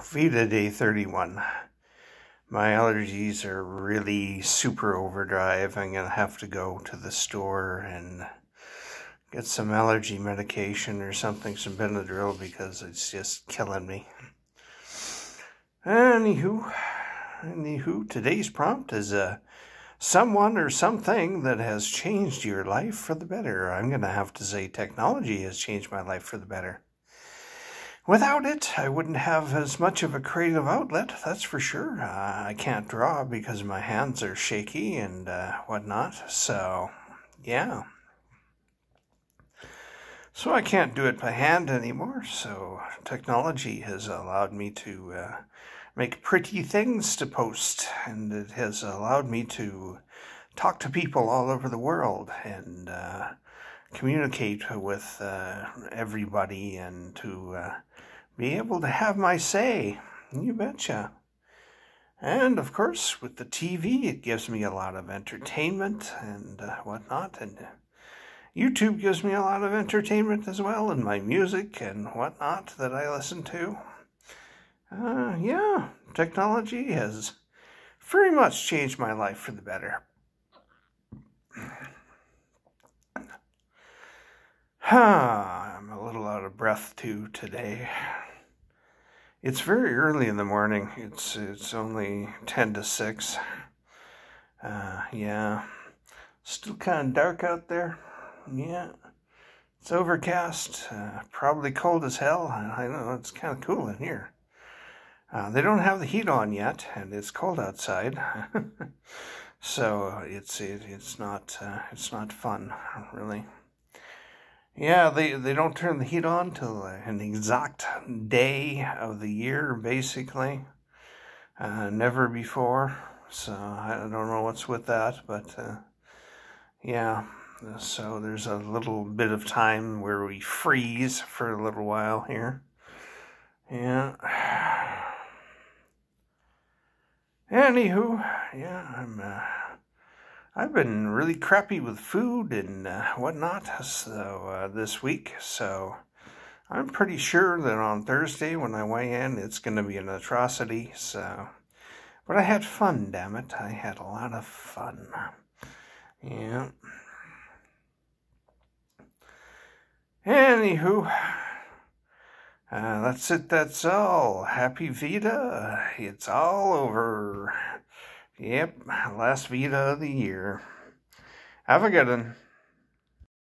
Vita Day 31. My allergies are really super overdrive. I'm going to have to go to the store and get some allergy medication or something, some Benadryl, because it's just killing me. Anywho, today's prompt is someone or something that has changed your life for the better. I'm going to have to say technology has changed my life for the better. Without it, I wouldn't have as much of a creative outlet, that's for sure. I can't draw because my hands are shaky and whatnot, so yeah. So I can't do it by hand anymore, so technology has allowed me to make pretty things to post, and it has allowed me to talk to people all over the world and communicate with everybody and to be able to have my say. You betcha. And of course, with the TV, it gives me a lot of entertainment and whatnot, and YouTube gives me a lot of entertainment as well, and my music and whatnot that I listen to. Yeah, technology has very much changed my life for the better. I'm a little out of breath too today. It's very early in the morning. It's only 10 to 6. Yeah. Still kind of dark out there. Yeah. It's overcast. Probably cold as hell. I know, it's kind of cool in here. They don't have the heat on yet, and it's cold outside. So it's not fun, really. Yeah, they don't turn the heat on till an exact day of the year, basically. Never before, so I don't know what's with that, but yeah. So there's a little bit of time where we freeze for a little while here. Yeah. Anywho, yeah, I've been really crappy with food and whatnot so this week, so I'm pretty sure that on Thursday when I weigh in, it's going to be an atrocity. So, but I had fun, damn it! I had a lot of fun. Yeah. Anywho, that's it. That's all. Happy Vita. It's all over. Yep, last Vita of the year. Have a good one.